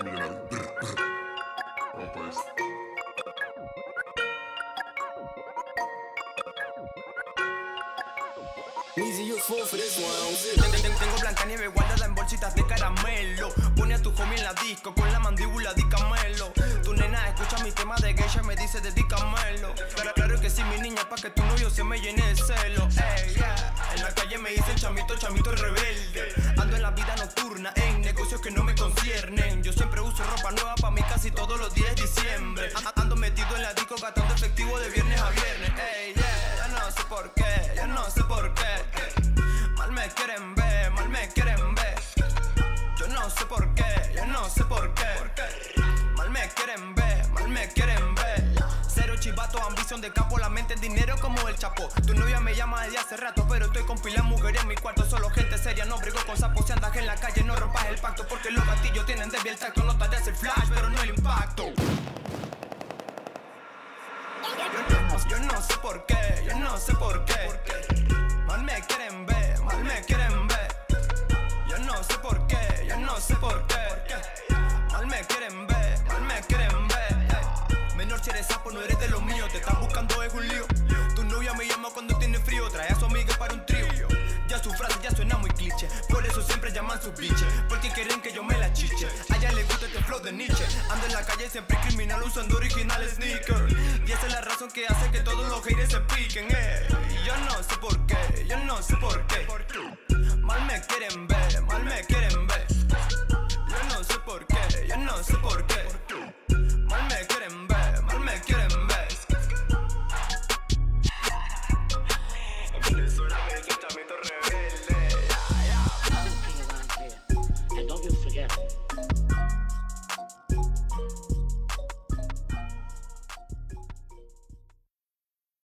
millonario. Vamos para eso. Easy, you fool for this one. Tengo Blancanieve guardada en bolsitas de caramelo. Pone a tu homie en la disco con la mandíbula de camelo. Tu nena escucha mi tema de geisha y me dice dedícamelo. Claro que sí, mi niña, pa' que tu novio se me llene de celo. Ey, yeah. En la calle me dicen chamito, chamito rebelde. Ando en la vida nocturna, en negocios que no me conciernen. Yo siempre uso ropa nueva pa' mí casi todos los días de diciembre. Ando metido en la disco gastando efectivo de viernes a viernes. Ey, yeah. Yo no sé por qué, yo no sé por qué. Mal me quieren ver, mal me quieren ver. Yo no sé por qué, yo no sé por qué. Mal me quieren ver, mal me quieren ver. Cero chivato, ambición de campo, la mente en dinero como el Chapo. Tu novia me llama desde hace rato, pero estoy con pila mujer en mi cuarto. Solo gente seria, no brigo con sapos. Si andas en la calle, no rompas el pacto, porque los gatillos tienen débil el tacto. No te hace el flash, pero no el impacto. Yo no sé por qué, yo no sé por qué. Mal me quieren ver, mal me quieren ver. Yo no sé por qué, yo no sé por qué. Mal me quieren ver, mal me quieren ver. Menor, si eres sapo, no eres de los míos. Te están buscando, es un lío. Tu novia me llama cuando tiene frío. Trae a su amiga para un trío. Ya su frase ya suena muy cliché. Por eso siempre llaman sus biches, porque quieren que yo me la chiche. A ella le gusta este flow de Nietzsche. Ando en la calle siempre criminal usando originales sneakers. Y esa es la razón que hace que todos los haters se piquen, Y yo no sé por qué, yo no sé por qué. Mal me quieren ver, mal me quieren ver. Yo no sé por qué, yo no sé por qué.